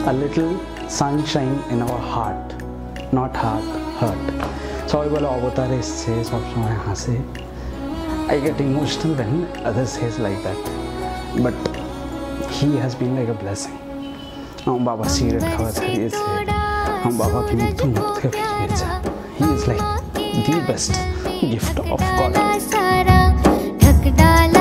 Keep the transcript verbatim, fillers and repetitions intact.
a little sunshine in our heart, not heart, hurt. সবাই বলে অবতার এসছে সবসময় হাসে. I get emotional when others says like that, but he has been like a blessing. আমার বাবা সিগারেট খাওয়া ছাড়িয়েছে, আমার বাবাকে মৃত্যু মুখ থেকে ফিরিয়েছে. He is like the best gift of God.